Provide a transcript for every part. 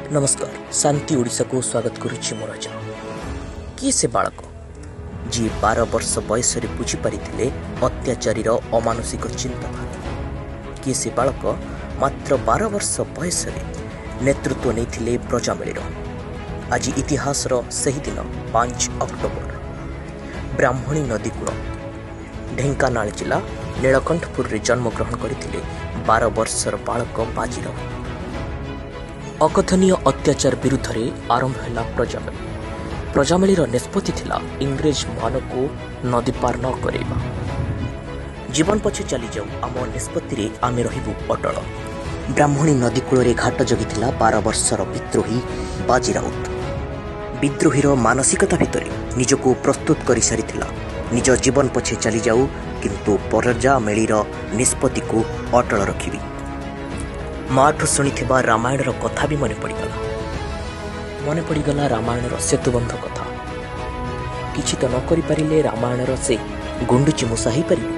नमस्कार शांति ओडिशा को स्वागत करुच्ची मोर किए से बालक जी 12 वर्ष बयस बुझीपारी अत्याचारी अमानुषिक चिंताधारा किए से बालक मात्र 12 वर्ष बयस नेतृत्व नहीं प्रजामेलीर आज इतिहास सही दिन 5 अक्टोबर ब्राह्मणी नदीकूल ढेंकानाल जिला नीलकंठपुर में जन्मग्रहण करते 12 वर्षर बालक बाजीराव अकथनीय अत्याचार विरुद्ध में आरंभ है प्रजामेलीर निष्पत्ति थिला इंग्रेज मान को नदी पार न करवा जीवन पछे चली जाऊ आम निष्पत्ति आमे रहिबु अटल ब्राह्मणी नदी कूल घाट जगिथिला 12 वर्षर विद्रोही बाजी राउत विद्रोहीर मानसिकता भितर निजको प्रस्तुत कर सारी निज जीवन पछे चली जाऊ किंतु प्रजामेलीर निष्पत्ति को अटल रखिबी माठू शुणी रामायण कथा भी मन पड़गला रामायण सेतुबंध कथा किछि तो न करि परिले रामायण से गुंडुची मूसा ही पारि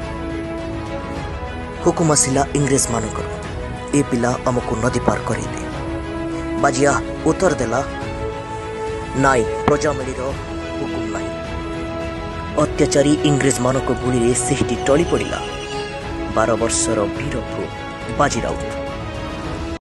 हुकुम आसिला इंग्रेज मानकर ए पिला आमको नदी पार करदे बाजिया उत्तर देला नाई प्रजामेलीर हुकुम नाई अत्याचारी इंग्रेज मानक गुली से टली पड़ा 12 वर्षर वीर पुओ बाजी राउत